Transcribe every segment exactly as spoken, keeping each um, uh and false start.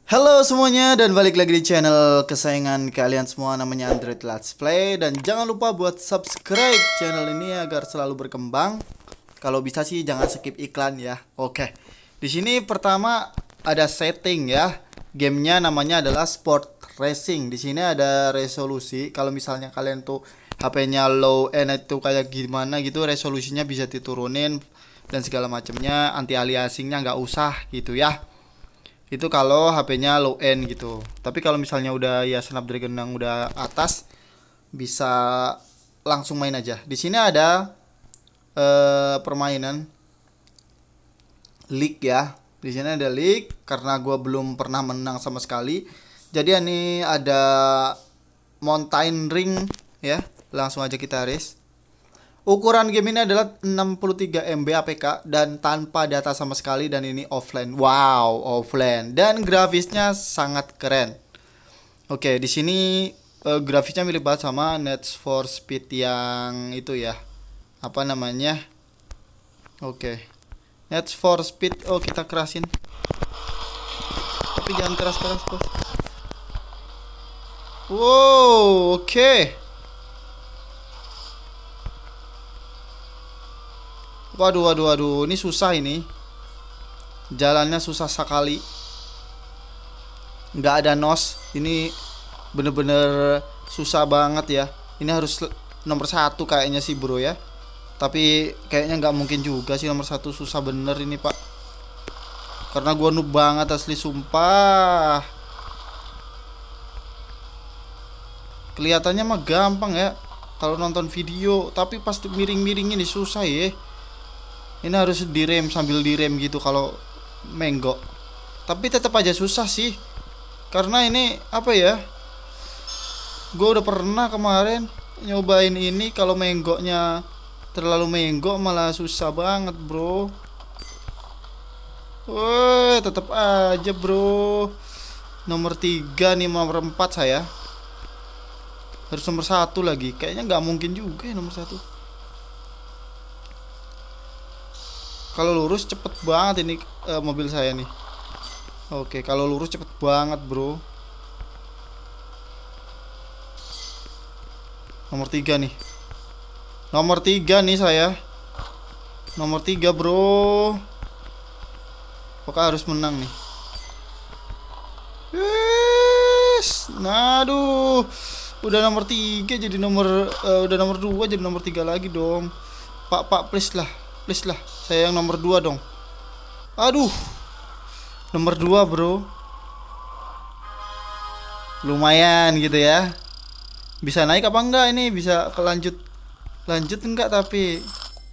Halo semuanya dan balik lagi di channel kesayangan kalian semua, namanya Android Let's Play. Dan jangan lupa buat subscribe channel ini agar selalu berkembang. Kalau bisa sih jangan skip iklan ya. Oke. Di sini pertama ada setting ya. Gamenya namanya adalah Sport Racing. Di sini ada resolusi. Kalau misalnya kalian tuh H P-nya low end itu kayak gimana gitu, resolusinya bisa diturunin dan segala macamnya. Anti aliasingnya nggak usah gitu ya. Itu kalau H P-nya low end gitu. Tapi kalau misalnya udah ya Snapdragon yang udah atas, bisa langsung main aja. Di sini ada eh, permainan league ya. Di sini ada league karena gue belum pernah menang sama sekali. Jadi ini ada mountain ring ya. Langsung aja kita race. Ukuran game ini adalah enam puluh tiga M B A P K dan tanpa data sama sekali, dan ini offline. Wow, offline. Dan grafisnya sangat keren. Oke, di sini eh, grafisnya mirip banget sama Need for Speed yang itu ya. Apa namanya? Oke. Need for Speed. Oh, kita kerasin. Tapi jangan keras-keras, Bos. Wow, oke. Waduh, waduh, waduh, ini susah ini. Jalannya susah sekali. Nggak ada nos. Ini bener-bener susah banget ya. Ini harus nomor satu kayaknya sih bro ya. Tapi kayaknya nggak mungkin juga sih nomor satu, susah bener ini pak. Karena gua noob banget asli sumpah. Kelihatannya mah gampang ya kalau nonton video, tapi pas miring-miring ini susah ya. Ini harus direm, sambil direm gitu kalau menggok. Tapi tetap aja susah sih. Karena ini apa ya? Gue udah pernah kemarin nyobain ini, kalau menggoknya terlalu menggok malah susah banget, bro. Woi, tetap aja, bro. Nomor tiga nih, nomor empat saya. Harus nomor satu lagi. Kayaknya nggak mungkin juga ya nomor satu. Kalau lurus cepet banget ini uh, mobil saya nih. Oke, kalau lurus cepet banget bro. Nomor tiga nih. Nomor tiga nih saya. Nomor tiga bro. Pokoknya harus menang nih. Yes. Nah, aduh. Udah nomor tiga jadi nomor uh, udah nomor dua jadi nomor tiga lagi dong. Pak, pak please lah. Please lah, saya yang nomor dua dong. Aduh, nomor dua bro. Lumayan gitu ya. Bisa naik apa enggak ini? Bisa kelanjut lanjut enggak tapi.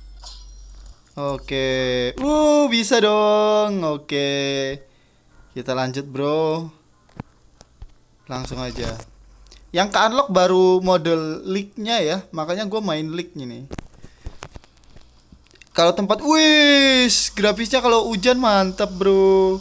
Oke. Uh, bisa dong. Oke. Kita lanjut bro. Langsung aja. Yang ke unlock baru model league-nya ya. Makanya gue main league-nya nih. Kalau tempat, wis, grafisnya kalau hujan mantap bro.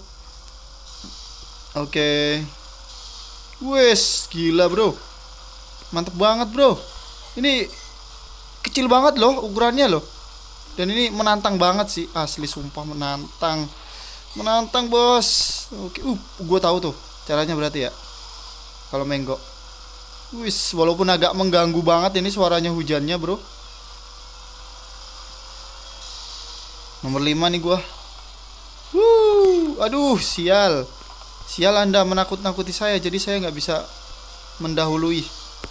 Oke, wis, gila bro, mantap banget bro. Ini kecil banget loh ukurannya loh. Dan ini menantang banget sih, asli sumpah menantang, menantang bos. Oke, uh, gue tahu tuh caranya berarti ya. Kalau menggok, wis, walaupun agak mengganggu banget ini suaranya hujannya bro. Nomor lima nih gua. Wuh, aduh, sial. Sial, Anda menakut-nakuti saya, jadi saya nggak bisa mendahului.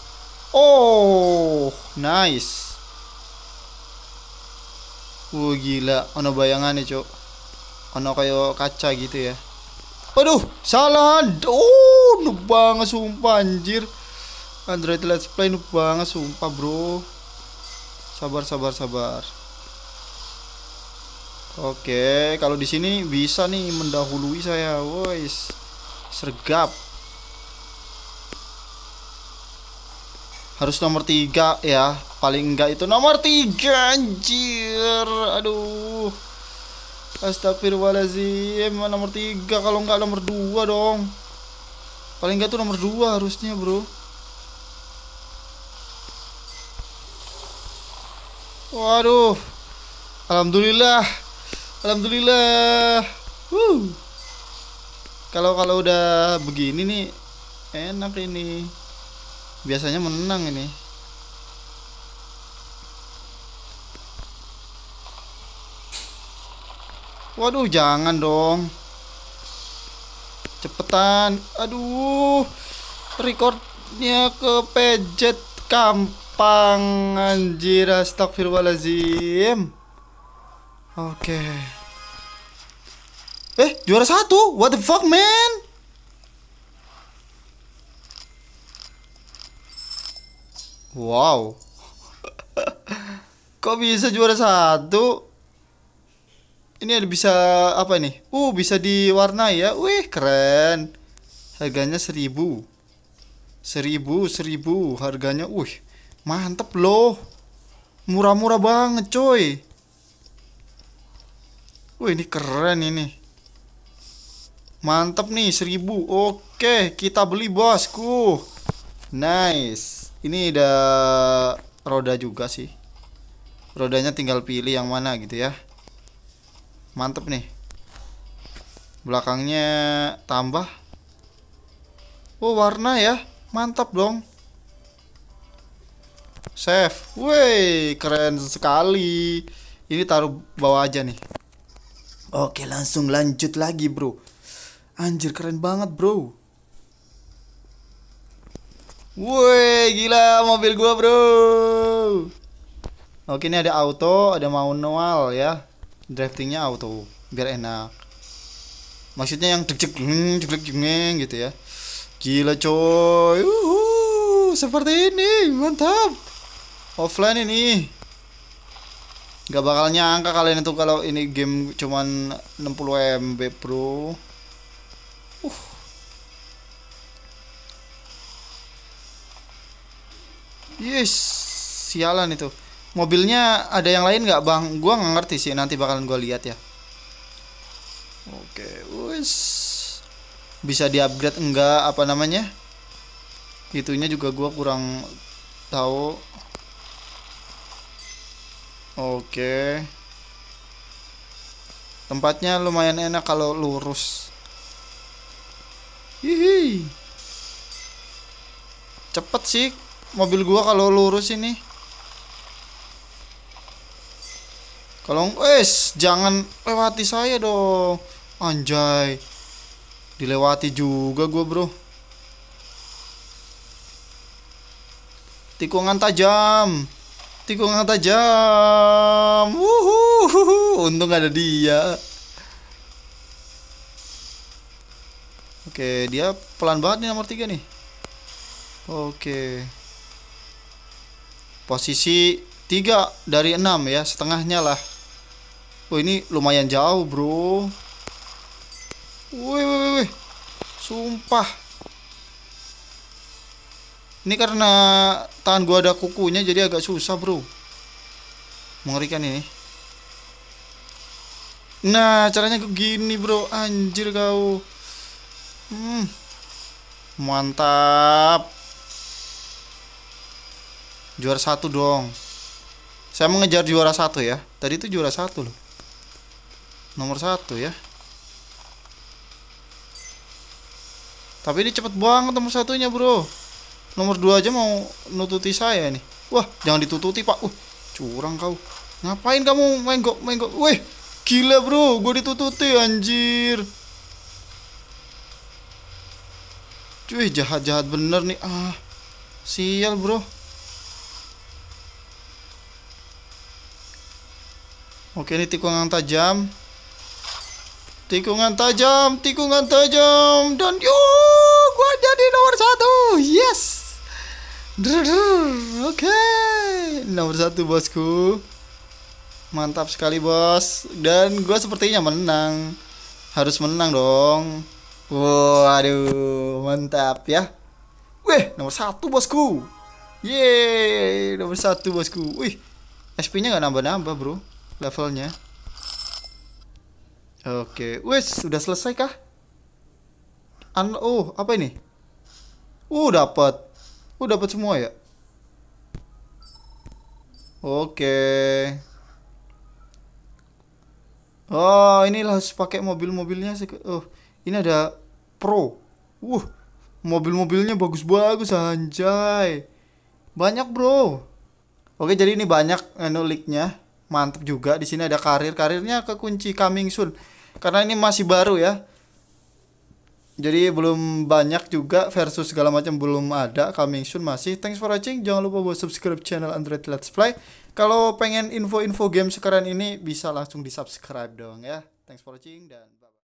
Oh, nice. Wuh, gila. Ono bayangan nih, Cok. Ono kayak kaca gitu ya. Aduh, salah. Oh, noob banget sumpah anjir. Android Let's Play noob banget sumpah, bro. Sabar, sabar, sabar. Oke, kalau di sini bisa nih mendahului saya, woi, sergap. Harus nomor tiga ya, paling enggak itu nomor tiga anjir. Aduh, astagfirullahaladzim, nomor tiga kalau enggak nomor dua dong. Paling enggak tuh nomor dua harusnya bro. Waduh, alhamdulillah. Alhamdulillah. Wuh. Kalau kalau udah begini nih enak ini. Biasanya menang ini. Waduh, jangan dong. Cepetan. Aduh. Recordnya ke pejet gampang anjir, astagfirullahaladzim. Oke. Eh, juara satu. What the fuck, man? Wow. Kok bisa juara satu? Ini ada bisa apa nih? Uh, bisa diwarnai ya. Wih, keren. Harganya seribu. Seribu, seribu. Harganya, wih, mantep loh. Murah-murah banget, coy. Wih, ini keren ini. Mantep nih, seribu. Oke, kita beli, bosku. Nice. Ini ada roda juga sih. Rodanya tinggal pilih yang mana gitu ya. Mantep nih. Belakangnya tambah. Oh, warna ya. Mantap dong. Save. Wih, keren sekali. Ini taruh bawah aja nih. Oke, langsung lanjut lagi, bro. Anjir, keren banget, bro. Wih, gila mobil gua, bro. Oke, ini ada auto, ada manual ya. Driftingnya auto, biar enak. Maksudnya yang deg deg jeng gitu ya. Gila, coy. Uhuh, seperti ini, mantap. Offline ini. Gak bakal nyangka kalian itu kalau ini game cuman enam puluh M B, bro. Uh. Yes, sialan itu. Mobilnya ada yang lain nggak, bang? Gua nggak ngerti sih, nanti bakalan gua lihat ya. Oke, wis. Bisa di-upgrade enggak, apa namanya? Itunya juga gua kurang tahu. Oke. Tempatnya lumayan enak kalau lurus. Hihi. Cepet sih mobil gua kalau lurus ini. Kalau wes jangan lewati saya dong. Anjay. Dilewati juga gua, bro. Tikungan tajam. Tikungan tajam. Wuhu. Untung ada dia. Oke, dia pelan banget nih nomor tiga nih. Oke. Posisi tiga dari enam ya, setengahnya lah. Oh, ini lumayan jauh, bro. Wih, wih, wih. Sumpah. Ini karena tangan gua ada kukunya jadi agak susah, bro. Mengerikan ini. Nah, caranya begini, bro. Anjir kau. Hmm. Mantap. Juara satu dong. Saya mengejar juara satu ya. Tadi itu juara satu loh. Nomor satu ya. Tapi ini cepet banget nomor satunya, bro. Nomor dua aja mau nututi saya nih. Wah, jangan ditututi, pak. Uh, curang kau. Ngapain kamu menggok menggok? Wih, gila, bro. Gue ditututi, anjir. Cuy, jahat-jahat bener nih. Ah, sial, bro. Oke, ini tikungan tajam. Tikungan tajam, tikungan tajam. Dan yo, gua jadi nomor satu. Yes. Oke, nomor satu, bosku. Mantap sekali, bos. Dan gua sepertinya menang. Harus menang dong. Waduh, mantap ya. Wih, nomor satu, bosku. Yeay, nomor satu, bosku. Wih, S P-nya nggak nambah-nambah, bro. Levelnya. Oke, wes sudah selesai kah? An oh, apa ini? Uh, dapat. Uh, dapat semua ya. Oke. Oh, ini harus pakai mobil-mobilnya sih. Oh, ini ada Pro. Wuh, mobil-mobilnya bagus-bagus anjay. Banyak, Bro. Oke, jadi ini banyak anu leak-nya. Mantap juga. Di sini ada karir. Karirnya kekunci coming soon. Karena ini masih baru ya. Jadi belum banyak juga versus segala macam belum ada, coming soon masih. Thanks for watching. Jangan lupa buat subscribe channel Android Let's Play. Kalau pengen info-info game sekarang ini bisa langsung di subscribe dong ya. Thanks for watching dan bye.